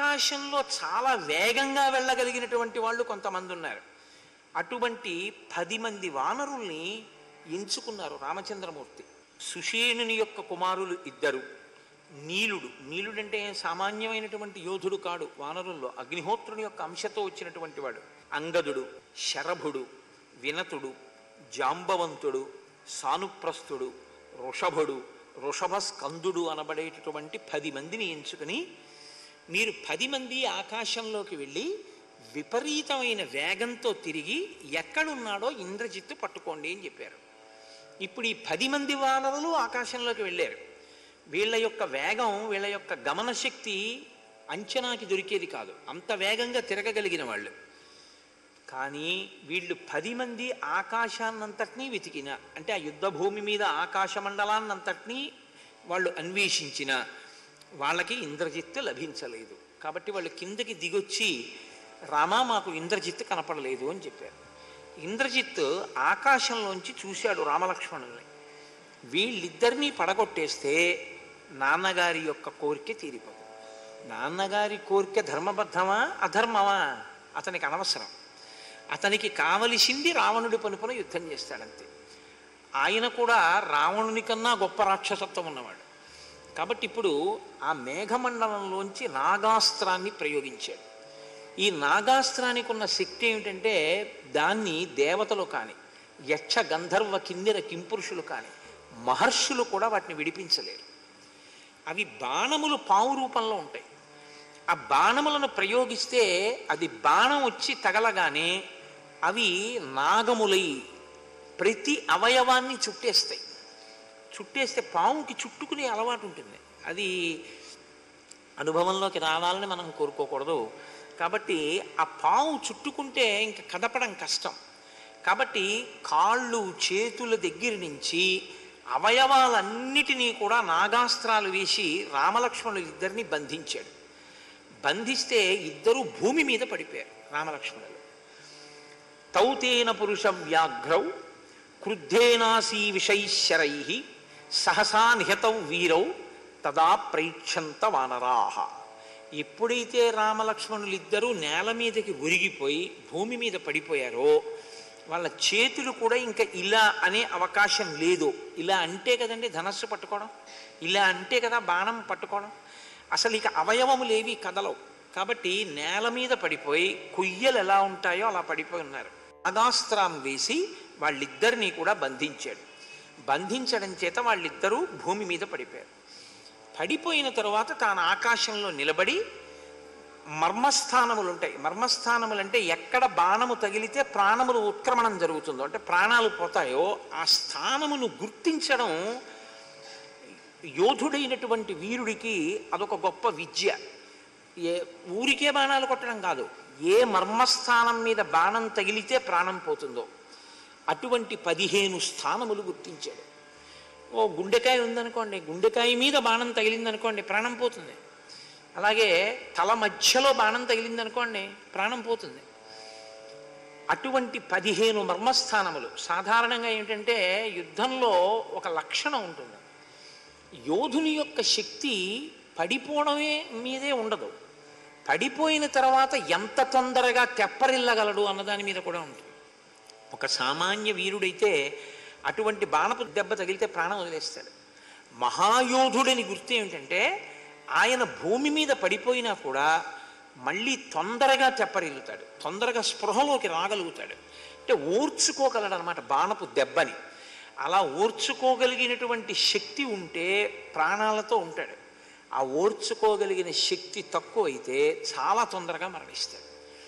ఆకాశంలో చాలా వేగంగా వెళ్ళగలిగినటువంటి వాళ్ళు కొంతమంది ఉన్నారు. అటువంటి 10 మంది వానరుల్ని ఎంచుకున్నారు రామచంద్రమూర్తి. సుషేణుని యొక్క కుమారులు 2. నీలుడంటే సామాన్యమైనటువంటి యోధుడు కాడు, వానరుల్లో అగ్నిహోత్రుని యొక్క అంశతో వచ్చినటువంటి వాడు. అంగదుడు, శరభుడు, వినతుడు, జాంబవంతుడు, సానుప్రస్థుడు, వృషభుడు, వృషభస్కందుడు అనబడేటటువంటి 10 మందిని ఎంచుకుని, మీరు 10 మంది ఆకాశంలోకి వెళ్ళి విపరీతమైన వేగంతో తిరిగి ఎక్కడున్నాడో ఇంద్రజిత్తు పట్టుకోండి అని చెప్పారు. ఇప్పుడు ఈ 10 మంది వానరులు ఆకాశంలోకి వెళ్ళారు. వీళ్ళ యొక్క వేగం, వీళ్ళ యొక్క గమనశక్తి అంచనాకి దొరికేది కాదు, అంత వేగంగా తిరగగలిగిన వాళ్ళు. కానీ వీళ్ళు 10 మంది ఆకాశాన్నంతటినీ వెతికిన, అంటే ఆ యుద్ధ భూమి మీద ఆకాశ మండలాన్నంతటినీ వాళ్ళు అన్వేషించిన వాళ్ళకి ఇంద్రజిత్తు లభించలేదు. కాబట్టి వాళ్ళు కిందకి దిగొచ్చి, రామా మాకు ఇంద్రజిత్తు కనపడలేదు అని చెప్పారు. ఇంద్రజిత్తు ఆకాశంలోంచి చూశాడు రామలక్ష్మణుల్ని. వీళ్ళిద్దరినీ పడగొట్టేస్తే నాన్నగారి యొక్క కోరిక తీరిపోతుంది. నాన్నగారి కోరిక ధర్మబద్ధమా అధర్మమా అతనికి అనవసరం. అతనికి కావలసింది రావణుడి పనుపున యుద్ధం చేస్తాడంతే. ఆయన కూడా రావణుని కన్నా గొప్ప రాక్షసత్వం ఉన్నవాడు. కాబట్టి ఇప్పుడు ఆ మేఘమండలంలోంచి నాగాస్త్రాన్ని ప్రయోగించాడు. ఈ నాగాస్త్రానికి ఉన్న శక్తి ఏమిటంటే, దాన్ని దేవతలు కానీ, యక్ష గంధర్వ కిన్నెర కింపురుషులు కానీ, మహర్షులు కూడా వాటిని విడిపించలేరు. అవి బాణములు పావు రూపంలో ఉంటాయి. ఆ బాణములను ప్రయోగిస్తే అది బాణం వచ్చి తగలగానే అవి నాగములై ప్రతి అవయవాన్ని చుట్టేస్తాయి. చుట్టేస్తే పావుకి చుట్టుకునే అలవాటు ఉంటుంది. అది అనుభవంలోకి రావాలని మనం కోరుకోకూడదు. కాబట్టి ఆ పావు చుట్టుకుంటే ఇంకా కదపడం కష్టం. కాబట్టి కాళ్ళు చేతుల దగ్గర నుంచి అవయవాలన్నిటినీ కూడా నాగాస్త్రాలు వేసి రామలక్ష్మణులు ఇద్దరిని బంధించాడు. బంధిస్తే ఇద్దరూ భూమి మీద పడిపోయారు రామలక్ష్మణులు. తౌతేన పురుష వ్యాఘ్రౌ క్రుద్ధేనాసీ విషైశ్చరై సహసా నిహతౌ వీరౌ తదా ప్రైక్షంత వానరాహ. ఎప్పుడైతే రామలక్ష్మణులు ఇద్దరూ నేల మీదకి ఒరిగిపోయి భూమి మీద పడిపోయారో, వాళ్ళ చేతులు కూడా ఇంకా ఇలా అనే అవకాశం లేదు. ఇలా అంటే కదండి ధనస్సు పట్టుకోవడం, ఇలా అంటే కదా బాణం పట్టుకోవడం. అసలు ఇక అవయవములేవి కదలవు. కాబట్టి నేల మీద పడిపోయి కొయ్యలు ఎలా ఉంటాయో అలా పడిపోయి ఉన్నారు. నాగాస్త్రం వేసి వాళ్ళిద్దరినీ కూడా బంధించాడు. బంధించడం చేత వాళ్ళిద్దరూ భూమి మీద పడిపోయారు. పడిపోయిన తరువాత తాను ఆకాశంలో నిలబడి, మర్మస్థానములు ఉంటాయి. మర్మస్థానములు అంటే ఎక్కడ బాణము తగిలితే ప్రాణములు ఉత్క్రమణం జరుగుతుందో, అంటే ప్రాణాలు పోతాయో ఆ స్థానమును గుర్తించడం యోధుడైనటువంటి వీరుడికి అదొక గొప్ప విద్య. ఊరికే బాణాలు కొట్టడం కాదు, ఏ మర్మస్థానం మీద బాణం తగిలితే ప్రాణం పోతుందో అటువంటి 15 స్థానములు గుర్తించాడు. ఓ గుండెకాయ ఉందనుకోండి, గుండెకాయ మీద బాణం తగిలిందనుకోండి ప్రాణం పోతుంది. అలాగే తల మధ్యలో బాణం తగిలిందనుకోండి ప్రాణం పోతుంది. అటువంటి 15 మర్మస్థానములు. సాధారణంగా ఏమిటంటే యుద్ధంలో ఒక లక్షణం ఉంటుంది, యోధుని యొక్క శక్తి పడిపోవడమే మీదే ఉండదు, పడిపోయిన తర్వాత ఎంత తొందరగా తెప్పరిల్లగలడు అన్నదాని మీద కూడా ఉంటుంది. ఒక సామాన్య వీరుడైతే అటువంటి బాణపు దెబ్బ తగిలితే ప్రాణం వదిలేస్తాడు. మహాయోధుడని గుర్తు ఏమిటంటే ఆయన భూమి మీద పడిపోయినా కూడా మళ్ళీ తొందరగా తెప్పరిల్లుతాడు, తొందరగా స్పృహలోకి రాగలుగుతాడు. అంటే ఓర్చుకోగలడు అనమాట బాణపు దెబ్బని. అలా ఓర్చుకోగలిగినటువంటి శక్తి ఉంటే ప్రాణాలతో ఉంటాడు. ఆ ఓర్చుకోగలిగిన శక్తి తక్కువ అయితే చాలా తొందరగా మరణిస్తాడు.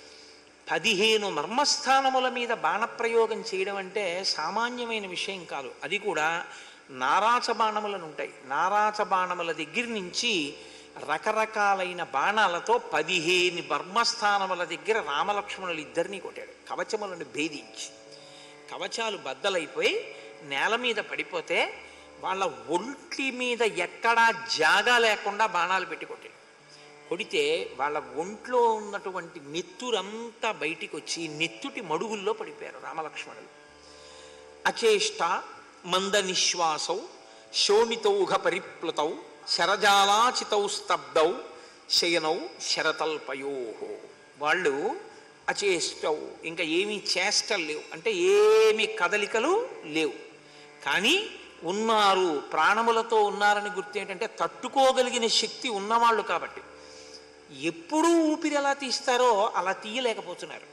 15 మర్మస్థానముల మీద బాణప్రయోగం చేయడం అంటే సామాన్యమైన విషయం కాదు. అది కూడా నారాచ బాణములను ఉంటాయి. నారాచ బాణముల దగ్గర నుంచి రకరకాలైన బాణాలతో 15 మర్మస్థానముల దగ్గర రామలక్ష్మణులు ఇద్దరినీ కొట్టాడు. కవచములను భేదించి కవచాలు బద్దలైపోయి నేల మీద పడిపోతే వాళ్ళ ఒంటి మీద ఎక్కడా జాగా లేకుండా బాణాలు పెట్టి కొట్టాడు. కొడితే వాళ్ళ ఒంట్లో ఉన్నటువంటి నెత్తురంతా బయటికి వచ్చి నెత్తుటి మడుగుల్లో పడిపోయారు రామలక్ష్మణులు. అచేష్ట మంద నిశ్వాసౌ శోణితౌఘ పరిప్లుతౌ శరజాలాచితౌ స్తబ్దౌ శయనౌ శరతల్పయో, వాళ్ళు అచేష్టౌ, ఇంకా ఏమీ చేష్టలు లేవు, అంటే ఏమి కదలికలు లేవు, కానీ ఉన్నారు, ప్రాణములతో ఉన్నారని గుర్తు ఏంటంటే తట్టుకోగలిగిన శక్తి ఉన్నవాళ్ళు కాబట్టి. ఎప్పుడూ ఊపిరి ఎలా తీస్తారో అలా తీయలేకపోతున్నారు.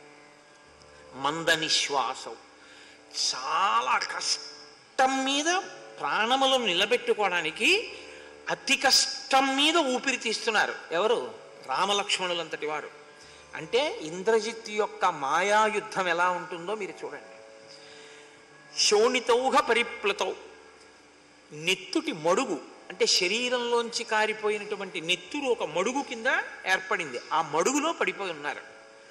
మంద నిశ్వాసం, చాలా కష్టం మీద ప్రాణములను నిలబెట్టుకోవడానికి అతి కష్టం మీద ఊపిరి తీస్తున్నారు. ఎవరు? రామలక్ష్మణులంతటి వారు. అంటే ఇంద్రజిత్ యొక్క మాయాయుద్ధం ఎలా ఉంటుందో మీరు చూడండి. శోణితౌహ పరిప్లతౌ, నెత్తుటి మడుగు, అంటే శరీరంలోంచి కారిపోయినటువంటి నెత్తురు ఒక మడుగు కింద ఏర్పడింది, ఆ మడుగులో పడిపోయి ఉన్నారు.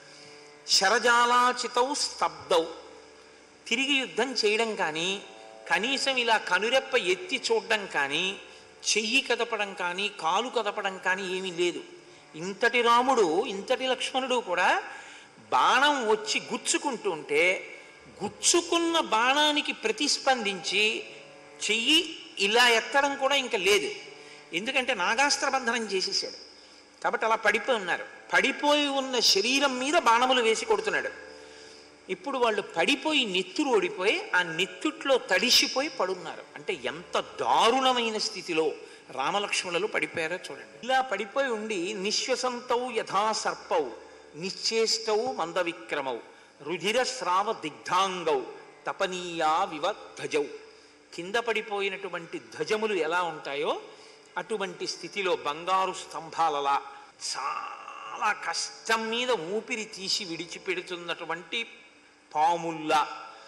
శరజాలాచితౌ స్తబ్దౌ, తిరిగి యుద్ధం చేయడం కానీ, కనీసం ఇలా కనురెప్ప ఎత్తి చూడడం కానీ, చెయ్యి కదపడం కానీ, కాలు కదపడం కానీ ఏమీ లేదు. ఇంతటి రాముడు, ఇంతటి లక్ష్మణుడు కూడా బాణం వచ్చి గుచ్చుకుంటూ ఉంటే గుచ్చుకున్న బాణానికి ప్రతిస్పందించి చెయ్యి ఇలా ఎత్తడం కూడా ఇంకా లేదు. ఎందుకంటే నాగాస్త్ర బంధనం చేసేసాడు కాబట్టి అలా పడిపోయి ఉన్నారు. పడిపోయి ఉన్న శరీరం మీద బాణములు వేసి కొడుతున్నాడు. ఇప్పుడు వాళ్ళు పడిపోయి నెత్తురు ఓడిపోయి ఆ నెత్తుట్లో తడిసిపోయి పడున్నారు. అంటే ఎంత దారుణమైన స్థితిలో రామలక్ష్మణులు పడిపోయారో చూడండి. ఇలా పడిపోయి ఉండి నిశ్వసంతౌ యథా సర్పౌ నిశ్చేష్టౌ మంద విక్రమౌ రుధిర స్రావ దిగ్ధాంగౌ తపనీయా వివ ధ్వజౌ. కింద పడిపోయినటువంటి ధ్వజములు ఎలా ఉంటాయో అటువంటి స్థితిలో బంగారు స్తంభాలలా చాలా కష్టం మీద ఊపిరి తీసి విడిచిపెడుతున్నటువంటి పాముల్లా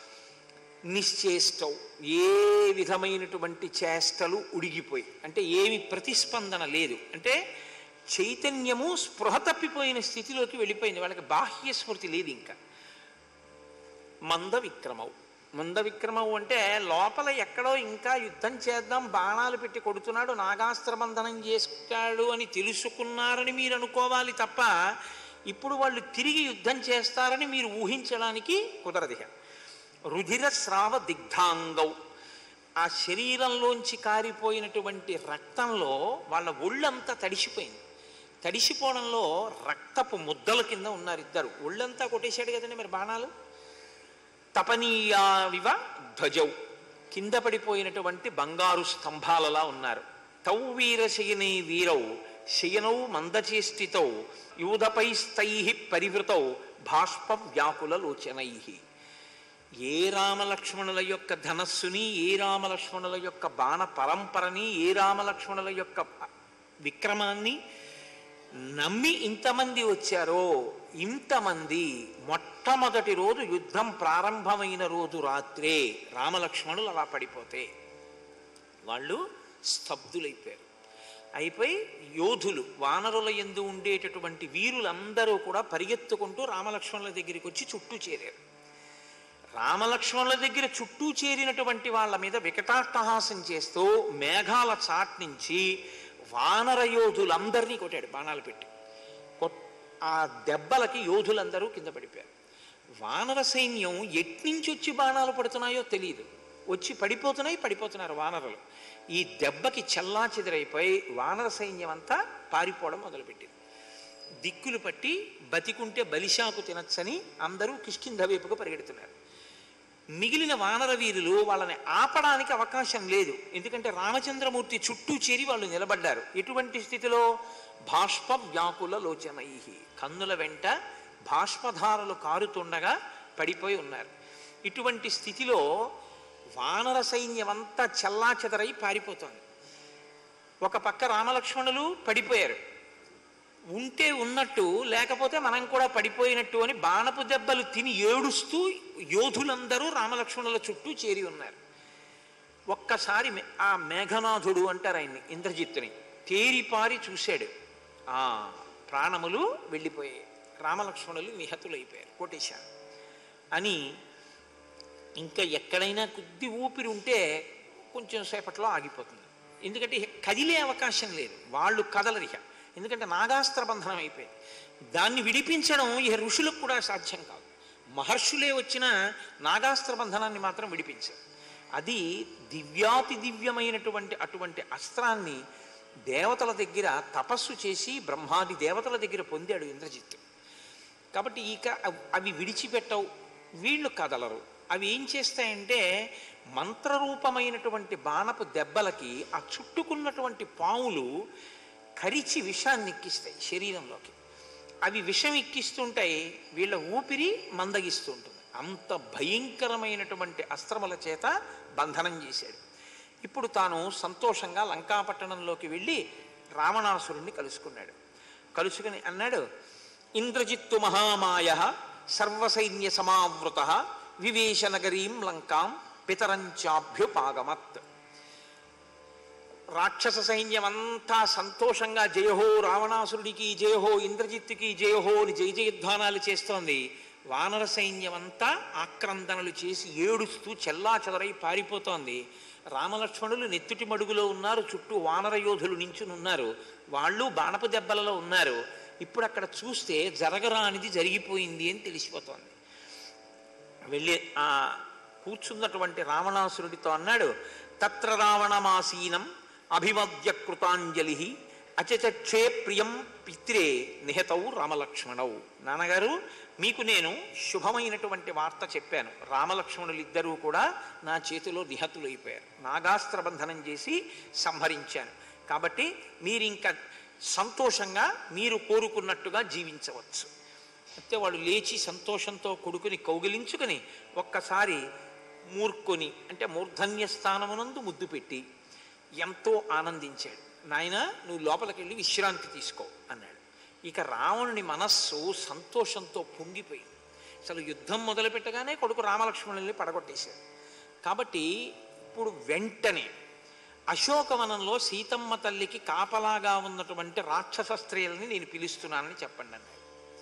నిశ్చేష్టం, ఏ విధమైనటువంటి చేష్టలు ఉడిగిపోయి, అంటే ఏమి ప్రతిస్పందన లేదు, అంటే చైతన్యము స్పృహ తప్పిపోయిన స్థితిలోకి వెళ్ళిపోయింది, వాళ్ళకి బాహ్య స్మృతి లేదు ఇంకా. మంద విక్రమవు, మంద విక్రమవు అంటే లోపల ఎక్కడో ఇంకా యుద్ధం చేద్దాం బాణాలు పెట్టి కొడుతున్నాడు, నాగాస్త్ర బంధనం చేస్తాడు అని తెలుసుకున్నారని మీరు అనుకోవాలి తప్ప ఇప్పుడు వాళ్ళు తిరిగి యుద్ధం చేస్తారని మీరు ఊహించడానికి కుదరదు. రుధిర స్రావ దిగ్ధాంగౌ, ఆ శరీరంలోంచి కారిపోయినటువంటి రక్తంలో వాళ్ళ ఒళ్ళంతా తడిసిపోయింది. తడిసిపోవడంలో రక్తపు ముద్దల కింద ఉన్నారు ఇద్దరు. ఒళ్ళంతా కొట్టేశాడు కదండి మరి బాణాలు. తపనీయావివ ధ్వజౌ, కింద పడిపోయినటువంటి బంగారు స్తంభాలలా ఉన్నారు. తౌ వీరశయనే వీరౌ శయనౌ మందచేష్టితౌ యూధపైస్తై పరివృతౌ బాష్ప వ్యాకుల లోచనై. ఏ రామలక్ష్మణుల యొక్క ధనస్సుని, ఏ రామలక్ష్మణుల యొక్క బాణ పరంపరని, ఏ రామలక్ష్మణుల యొక్క విక్రమాన్ని నమ్మి ఇంతమంది వచ్చారో, ఇంతమంది మొట్టమొదటి రోజు యుద్ధం ప్రారంభమైన రోజు రాత్రే రామలక్ష్మణులు అలా పడిపోతే వాళ్ళు స్తబ్దులైపోయారు. అయిపోయి యోధులు, వానరుల యందు ఉండేటటువంటి వీరులందరూ కూడా పరిగెత్తుకుంటూ రామలక్ష్మణుల దగ్గరికి వచ్చి చుట్టూ చేరారు. రామలక్ష్మణుల దగ్గర చుట్టూ చేరినటువంటి వాళ్ళ మీద వికటాట్టహాసం చేస్తూ మేఘాల చాట్ నుంచి వానర యోధులందరినీ కొట్టాడు బాణాలు పెట్టి. ఆ దెబ్బలకి యోధులందరూ కింద పడిపోయారు. వానర సైన్యం ఎట్నుంచి వచ్చి బాణాలు పడుతున్నాయో తెలియదు, వచ్చి పడిపోతున్నారు వానరులు. ఈ దెబ్బకి చల్లా చెదిరైపోయి వానర సైన్యం అంతా పారిపోవడం మొదలుపెట్టింది. దిక్కులు పట్టి బతికుంటే బలిశాకు తినచ్చని అందరూ కిష్కింధ వైపుకు పరిగెడుతున్నారు. మిగిలిన వానర వీరులు వాళ్ళని ఆపడానికి అవకాశం లేదు, ఎందుకంటే రామచంద్రమూర్తి చుట్టూ చేరి వాళ్ళు నిలబడ్డారు. ఎటువంటి స్థితిలో? బాష్ప వ్యాకుల లోచనై, కన్నుల వెంట బాష్పధారలు కారుతుండగా పడిపోయి ఉన్నారు. ఇటువంటి స్థితిలో వానర సైన్యమంతా చెల్లాచెదరై పారిపోతోంది. ఒక పక్క రామలక్ష్మణులు పడిపోయారు, ఉంటే ఉన్నట్టు లేకపోతే మనం కూడా పడిపోయినట్టు అని బాణపు దెబ్బలు తిని ఏడుస్తూ యోధులందరూ రామలక్ష్మణుల చుట్టూ చేరి ఉన్నారు. ఒక్కసారి ఆ మేఘనాథుడు అంటారు ఆయన్ని, ఇంద్రజిత్తుని, తేరిపారి చూశాడు. ఆ ప్రాణములు వెళ్ళిపోయాయి, రామలక్ష్మణులు నిహతులైపోయారు, కోటేశారు అని. ఇంకా ఎక్కడైనా కొద్ది ఊపిరి ఉంటే కొంచెం సేపట్లో ఆగిపోతుంది, ఎందుకంటే కదిలే అవకాశం లేదు, వాళ్ళు కదలరిక, ఎందుకంటే నాగాస్త్ర బంధనం అయిపోయింది. దాన్ని విడిపించడం ఈ ఋషులకు కూడా సాధ్యం కాదు. మహర్షులే వచ్చిన నాగాస్త్ర బంధనాన్ని మాత్రం విడిపించారు. అది దివ్యాతి దివ్యమైనటువంటి అటువంటి అస్త్రాన్ని దేవతల దగ్గర తపస్సు చేసి బ్రహ్మాది దేవతల దగ్గర పొందాడు ఇంద్రజిత్తు. కాబట్టి ఇక అవి విడిచిపెట్టవు, వీళ్ళు కదలరు. అవి ఏం చేస్తాయంటే మంత్రరూపమైనటువంటి బాణపు దెబ్బలకి ఆ చుట్టుకున్నటువంటి పాములు కరిచి విషాన్ని ఎక్కిస్తాయి శరీరంలోకి. అవి విషం ఎక్కిస్తుంటాయి, వీళ్ళ ఊపిరి మందగిస్తూ ఉంటుంది. అంత భయంకరమైనటువంటి అస్త్రముల చేత బంధనం చేశాడు. ఇప్పుడు తాను సంతోషంగా లంకాపట్టణంలోకి వెళ్ళి రావణాసురుణ్ణి కలుసుకున్నాడు. కలుసుకుని అన్నాడు, ఇంద్రజిత్తు మహామాయ సర్వసైన్య సమావృత వివేశ నగరీం లంకాం పితరంచాభ్యుపాగమత్. రాక్షస సైన్యం అంతా సంతోషంగా జయహో రావణాసురుడికి జయహో ఇంద్రజిత్తుకి జయహో అని జయ జయధ్వానాలు చేస్తోంది. వానర సైన్యం అంతా ఆక్రందనలు చేసి ఏడుస్తూ చెల్లా చెదరై పారిపోతోంది. రామలక్ష్మణులు నెత్తుటి మడుగులో ఉన్నారు, చుట్టూ వానర యోధులు నించుని ఉన్నారు, వాళ్ళు బాణపు దెబ్బలలో ఉన్నారు. ఇప్పుడు అక్కడ చూస్తే జరగరానిది జరిగిపోయింది అని తెలిసిపోతోంది. వెళ్ళి ఆ కూర్చున్నటువంటి రావణాసురుడితో అన్నాడు, తత్ర రావణమాసీనం అభిమద్య కృతాంజలి అచచక్షే ప్రియం పిత్రే నిహతౌ రామలక్ష్మణౌ. నాన్నగారు, మీకు నేను శుభమైనటువంటి వార్త చెప్పాను. రామలక్ష్మణులు ఇద్దరూ కూడా నా చేతిలో నిహతులైపోయారు. నాగాస్త్రబంధనం చేసి సంహరించాను. కాబట్టి మీరింకా సంతోషంగా మీరు కోరుకున్నట్టుగా జీవించవచ్చు. అయితే వాడు లేచి సంతోషంతో కొడుకుని కౌగిలించుకొని ఒక్కసారి మూర్కొని అంటే మూర్ధన్య స్థానమునందు ముద్దు పెట్టి ఎంతో ఆనందించాడు. నాయన, నువ్వు లోపలికి వెళ్ళి విశ్రాంతి తీసుకో అన్నాడు. ఇక రావణుని మనస్సు సంతోషంతో పొంగిపోయింది. అసలు యుద్ధం మొదలుపెట్టగానే కొడుకు రామలక్ష్మణుల్ని పడగొట్టేశాడు. కాబట్టి ఇప్పుడు వెంటనే అశోకవనంలో సీతమ్మ తల్లికి కాపలాగా ఉన్నటువంటి రాక్షస స్త్రీలని నేను పిలుస్తున్నానని చెప్పండి అన్నాడు.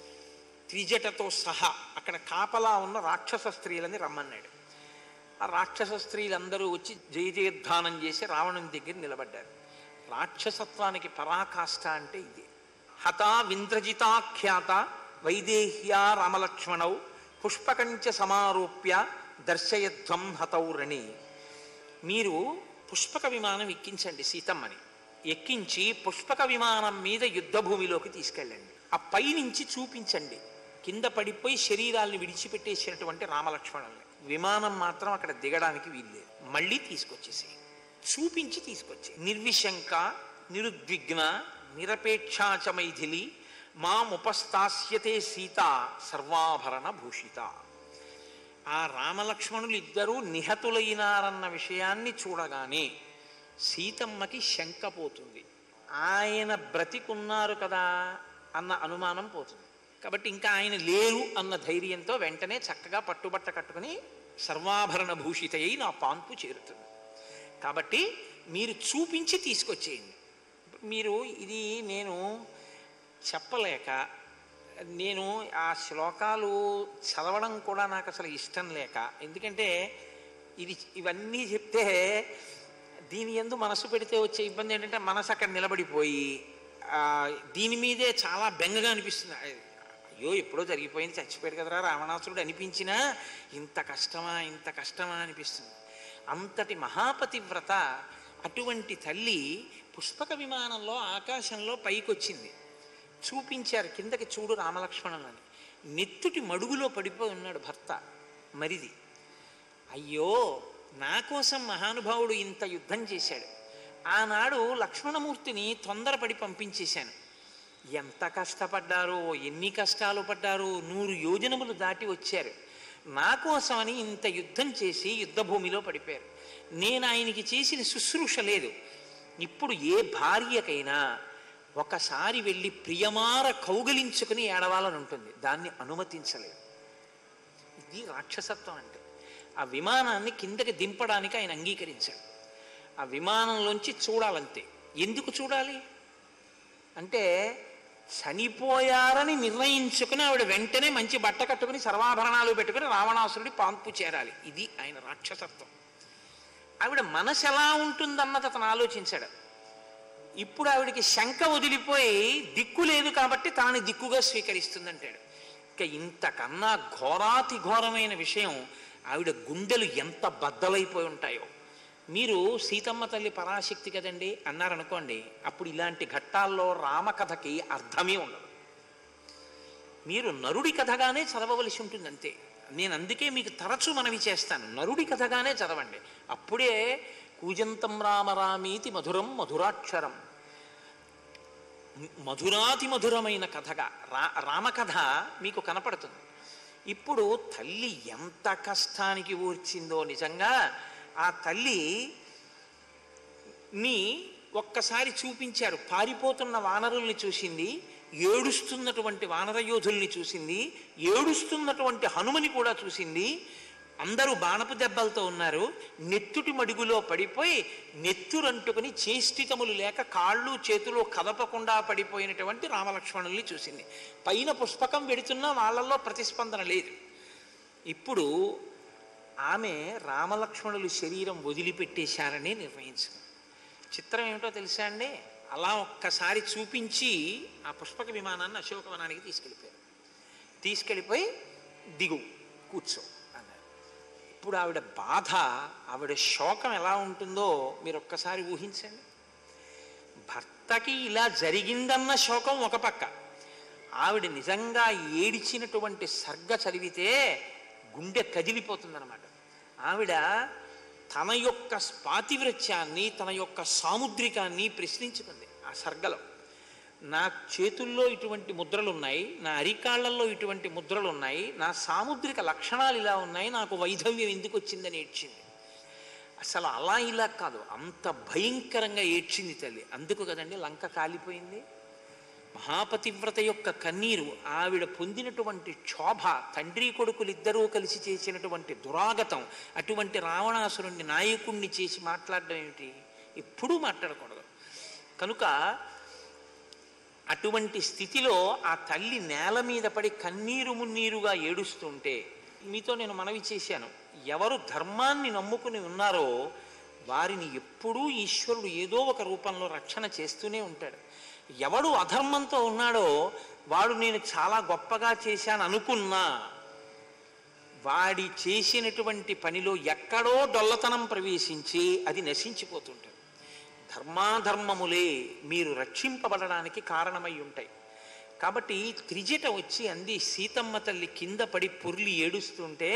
త్రిజటతో సహా అక్కడ కాపలా ఉన్న రాక్షస స్త్రీలని రమ్మన్నాడు. ఆ రాక్షస స్త్రీలందరూ వచ్చి జయ జయధ్వానం చేసి రావణుని దగ్గర నిలబడ్డారు. రాక్షసత్వానికి పరాకాష్ఠ అంటే ఇది. హతా వింద్రజితాఖ్యాత వైదేహ్యా రామలక్ష్మణౌ పుష్పకంచ సమారోప్య దర్శయధ్వం హతౌరణి. మీరు పుష్పక విమానం ఎక్కించండి సీతమ్మని. ఎక్కించి పుష్పక విమానం మీద యుద్ధభూమిలోకి తీసుకెళ్ళండి. ఆ పైనుంచి చూపించండి కింద పడిపోయి శరీరాల్ని విడిచిపెట్టేసినటువంటి రామలక్ష్మణుల్ని. విమానం మాత్రం అక్కడ దిగడానికి వీల్లేదు. మళ్ళీ తీసుకొచ్చేసి చూపించి తీసుకొచ్చే. నిర్విశంక నిరుద్విగ్న నిరపేక్షాచ మైథిలి మాముపస్థాస్యతే సీత సర్వాభరణ భూషిత. ఆ రామలక్ష్మణులు ఇద్దరూ నిహతులైనారన్న విషయాన్ని చూడగానే సీతమ్మకి శంక పోతుంది. ఆయన బ్రతికున్నారు కదా అన్న అనుమానం పోతుంది. కాబట్టి ఇంకా ఆయన లేరు అన్న ధైర్యంతో వెంటనే చక్కగా పట్టుబట్ట కట్టుకుని సర్వాభరణ భూషిత అయి నా పాన్పు చేరుతుంది. కాబట్టి మీరు చూపించి తీసుకొచ్చేయండి. మీరు ఇది నేను చెప్పలేక, నేను ఆ శ్లోకాలు చదవడం కూడా నాకు అసలు ఇష్టం లేక, ఎందుకంటే ఇవన్నీ చెప్తే దీని యందు మనసు పెడితే వచ్చే ఇబ్బంది ఏంటంటే మనసు అక్కడ నిలబడిపోయి దీని మీదే చాలా బెంగగా అనిపిస్తుంది. అయ్యో ఎప్పుడో జరిగిపోయింది, చచ్చిపోయాడు కదరా రావణాసురుడు అనిపించినా ఇంత కష్టమా అనిపిస్తుంది. అంతటి మహాపతివ్రత అటువంటి తల్లి పుష్పక విమానంలో ఆకాశంలో పైకొచ్చింది. చూపించారు కిందకి చూడు రామలక్ష్మణులని. నెత్తుటి మడుగులో పడిపోయి ఉన్నాడు భర్త మరిది. అయ్యో, నా కోసం మహానుభావుడు ఇంత యుద్ధం చేశాడు. ఆనాడు లక్ష్మణమూర్తిని తొందరపడి పంపించేశాను. ఎంత కష్టపడ్డారో, ఎన్ని కష్టాలు పడ్డారో, 100 యోజనములు దాటి వచ్చారు. నా కోసమని ఇంత యుద్ధం చేసి యుద్ధభూమిలో పడిపోయారు. నేను ఆయనకి చేసిన శుశ్రూష లేదు. ఇప్పుడు ఏ భార్యకైనా ఒకసారి వెళ్ళి ప్రియమార కౌగిలించుకుని ఏడవాలని ఉంటుంది, దాన్ని అనుమతించలేదు. ఇది రాక్షసత్వం అంటే. ఆ విమానాన్ని కిందకి దింపడానికి ఆయన అంగీకరించాడు. ఆ విమానంలోంచి చూడాలంతే. ఎందుకు చూడాలి అంటే చనిపోయారని నిర్ణయించుకుని ఆవిడ వెంటనే మంచి బట్ట కట్టుకుని సర్వాభరణాలు పెట్టుకుని రావణాసురుడి పాన్పు చేరాలి. ఇది ఆయన రాక్షసత్వం. ఆవిడ మనసు ఎలా ఉంటుందన్నది అతను ఆలోచించాడు. ఇప్పుడు ఆవిడికి శంక వదిలిపోయి దిక్కు లేదు కాబట్టి తాను దిక్కుగా స్వీకరిస్తుందంటాడు. ఇక ఇంతకన్నా ఘోరాతి ఘోరమైన విషయం, ఆవిడ గుండెలు ఎంత బద్దలైపోయి ఉంటాయో. మీరు సీతమ్మ తల్లి పరాశక్తి కదండి అన్నారనుకోండి, అప్పుడు ఇలాంటి ఘట్టాల్లో రామకథకి అర్థమే ఉండదు. మీరు నరుడి కథగానే చదవవలసి ఉంటుంది అంతే. నేను అందుకే మీకు తరచూ మనవి చేస్తాను, నరుడి కథగానే చదవండి. అప్పుడే కూజంతం రామరామీతి మధురం మధురాక్షరం, మధురాతి మధురమైన కథగా రామకథ మీకు కనపడుతుంది. ఇప్పుడు తల్లి ఎంత కష్టానికి ఊర్చిందో నిజంగా. ఆ తల్లిని ఒక్కసారి చూపించారు. పారిపోతున్న వానరుల్ని చూసింది, ఏడుస్తున్నటువంటి వానరయోధుల్ని చూసింది, ఏడుస్తున్నటువంటి హనుమని కూడా చూసింది. అందరూ బాణపు దెబ్బలతో ఉన్నారు. నెత్తుటి మడుగులో పడిపోయి నెత్తురంటుకుని చేష్టితములు లేక కాళ్ళు చేతులు కదపకుండా పడిపోయినటువంటి రామలక్ష్మణుల్ని చూసింది. పైన పుష్పకం వెడుతున్నా వాళ్ళల్లో ప్రతిస్పందన లేదు. ఇప్పుడు ఆమె రామలక్ష్మణులు శరీరం వదిలిపెట్టేశారని నిర్ణయించుకుంది. చిత్రం ఏమిటో తెలుసా అండి? అలా ఒక్కసారి చూపించి ఆ పుష్పక విమానాన్ని అశోకవనానికి తీసుకెళ్ళిపోయి దిగు కూర్చో అన్నారు. ఇప్పుడు ఆవిడ బాధ, ఆవిడ శోకం ఎలా ఉంటుందో మీరు ఒక్కసారి ఊహించండి. భర్తకి ఇలా జరిగిందన్న శోకం ఒక పక్క, ఆవిడ నిజంగా ఏడిచినటువంటి సర్గ చదివితే గుండె కదిలిపోతుందన్నమాట. ఆవిడ తన యొక్క పాతివ్రత్యాన్ని, తన యొక్క సాముద్రికాన్ని ప్రశ్నించుకుంది ఆ సర్గలో. నా చేతుల్లో ఇటువంటి ముద్రలు ఉన్నాయి, నా అరికాళ్లలో ఇటువంటి ముద్రలు ఉన్నాయి, నా సాముద్రిక లక్షణాలు ఇలా ఉన్నాయి, నాకు వైధవ్యం ఎందుకు వచ్చిందని ఏడ్చింది. అసలు అలా ఇలా కాదు, అంత భయంకరంగా ఏడ్చింది తల్లి. అందుకు కదండి లంక కాలిపోయింది. మహాపతివ్రత యొక్క కన్నీరు, ఆవిడ పొందినటువంటి క్షోభ, తండ్రి కొడుకులిద్దరూ కలిసి చేసినటువంటి దురాగతం, అటువంటి రావణాసురుణ్ణి నాయకుణ్ణి చేసి మాట్లాడడం ఏమిటి? ఎప్పుడూ మాట్లాడకూడదు. కనుక అటువంటి స్థితిలో ఆ తల్లి నేల మీద పడి కన్నీరు మున్నీరుగా ఏడుస్తుంటే, మీతో నేను మనవి చేశాను, ఎవరు ధర్మాన్ని నమ్ముకుని ఉన్నారో వారిని ఎప్పుడూ ఈశ్వరుడు ఏదో ఒక రూపంలో రక్షణ చేస్తూనే ఉంటాడు. ఎవడు అధర్మంతో ఉన్నాడో వాడు నేను చాలా గొప్పగా చేశాను అనుకున్నా వాడి చేసినటువంటి పనిలో ఎక్కడో డొల్లతనం ప్రవేశించి అది నశించిపోతుంటుంది. ధర్మాధర్మములే మీరు రక్షింపబడడానికి కారణమై ఉంటాయి. కాబట్టి త్రిజట వచ్చి అంది, సీతమ్మ తల్లి కింద పడి పొర్లి ఏడుస్తుంటే,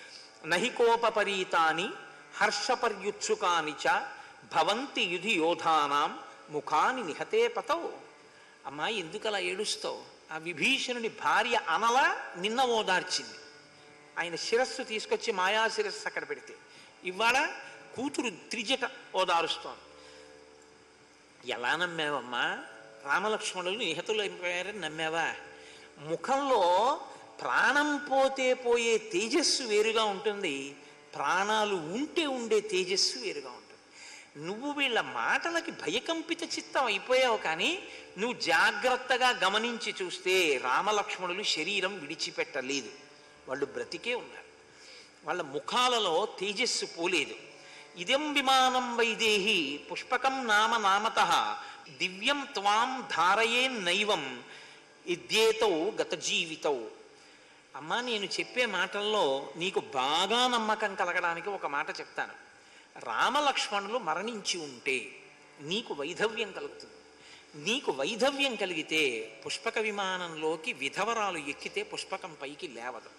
నహికోపరీతాని హర్షపర్యుత్సుకాని చ భవంతి యుధి యోధానాం ముఖాని నిహతే పతవు. అమ్మా ఎందుకు అలా ఏడుస్తావు? ఆ విభీషణుని భార్య అనలా నిన్న ఓదార్చింది. ఆయన శిరస్సు తీసుకొచ్చి మాయా శిరస్సు అక్కడ పెడితే ఇవాళ కూతురు త్రిజట ఓదారుస్తోంది. ఎలా నమ్మావమ్మా? రామలక్ష్మణులు నిహతులు అయిపోయారని నమ్మావా? ముఖంలో ప్రాణం పోతే పోయే తేజస్సు వేరుగా ఉంటుంది, ప్రాణాలు ఉంటే ఉండే తేజస్సు వేరుగా ఉంటుంది. నువ్వు వీళ్ళ మాటలకి భయకంపిత చిత్తం అయిపోయావు. కానీ నువ్వు జాగ్రత్తగా గమనించి చూస్తే రామలక్ష్మణులు శరీరం విడిచిపెట్టలేదు, వాళ్ళు బ్రతికే ఉన్నారు. వాళ్ళ ముఖాలలో తేజస్సు పోలేదు. ఇదం విమానం వైదేహి పుష్పకం నామ నామతః దివ్యం త్వాం ధారయే నైవం ఇద్యేతౌ గత జీవితౌ. అమ్మా నేను చెప్పే మాటల్లో నీకు బాగా నమ్మకం కలగడానికి ఒక మాట చెప్తాను. రామలక్ష్మణులు మరణించి ఉంటే నీకు వైధవ్యం కలుగుతుంది. నీకు వైధవ్యం కలిగితే పుష్పక విమానంలోకి విధవరాలు ఎక్కితే పుష్పకం పైకి లేవదు,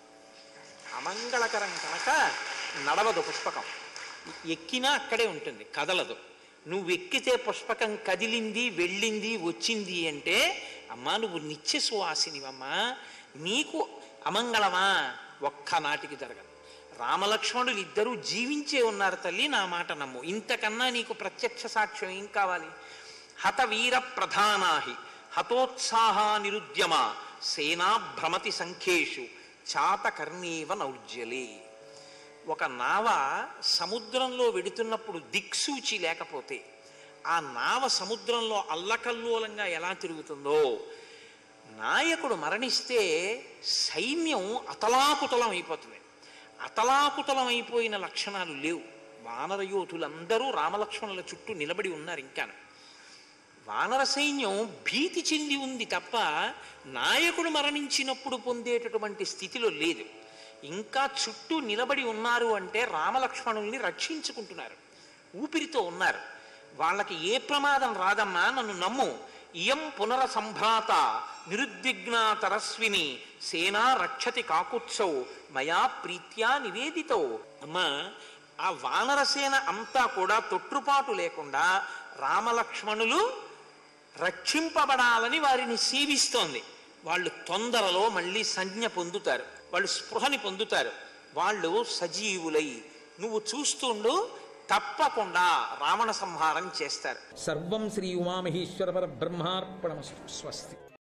అమంగళకరం కనుక నడవదు. పుష్పకం ఎక్కినా అక్కడే ఉంటుంది, కదలదు. నువ్వు ఎక్కితే పుష్పకం కదిలింది, వెళ్ళింది, వచ్చింది అంటే అమ్మా నువ్వు నిత్య సువాసినివమ్మా, నీకు అమంగళమా? ఒక్కనాటికి జరగదు. రామలక్ష్మణులు ఇద్దరూ జీవించే ఉన్నారు తల్లి, నా మాట నమ్ము. ఇంతకన్నా నీకు ప్రత్యక్ష సాక్ష్యం ఏం కావాలి? హతవీర ప్రధానాహి హతోత్సాహ నిరుద్యమ సేనా భ్రమతి సంఖ్యేషు చాతకర్ణీవ నౌర్జలే. ఒక నావ సముద్రంలో వెడుతున్నప్పుడు దిక్సూచి లేకపోతే ఆ నావ సముద్రంలో అల్లకల్లోలంగా ఎలా తిరుగుతుందో, నాయకుడు మరణిస్తే సైన్యం అతలాకుతలం అయిపోతుంది. అతలాకుతలం అయిపోయిన లక్షణాలు లేవు. వానరయోధులందరూ రామలక్ష్మణుల చుట్టూ నిలబడి ఉన్నారు. ఇంకాను వానర సైన్యం భీతి చెంది ఉంది తప్ప నాయకుడు మరణించినప్పుడు పొందేటటువంటి స్థితిలో లేదు. ఇంకా చుట్టూ నిలబడి ఉన్నారు అంటే రామలక్ష్మణుల్ని రక్షించుకుంటున్నారు. ఊపిరితో ఉన్నారు. వాళ్ళకి ఏ ప్రమాదం రాదమ్మా, నన్ను నమ్ము, ఇయం పునరసంభ్రాత నిరుద్విగ్నాతరస్విని సేనా రక్షతి కాకుత్సౌ మయా ప్రీత్యా నివేదితో. అమ్మా, ఆ వానరసేన అంతా కూడా తొట్టుపాటు లేకుండా రామలక్ష్మణులు రక్షింపబడాలని వారిని సేవిస్తోంది. వాళ్ళు తొందరలో మళ్ళీ సంజ్ఞ పొందుతారు, వాళ్ళు స్పృహని పొందుతారు, వాళ్ళు సజీవులై నువ్వు చూస్తుండు, తప్పకుండా రావణ సంహారం చేస్తారు. సర్వం శ్రీ ఉమామహేశ్వర పరబ్రహ్మార్పణమస్తు. స్వస్తి.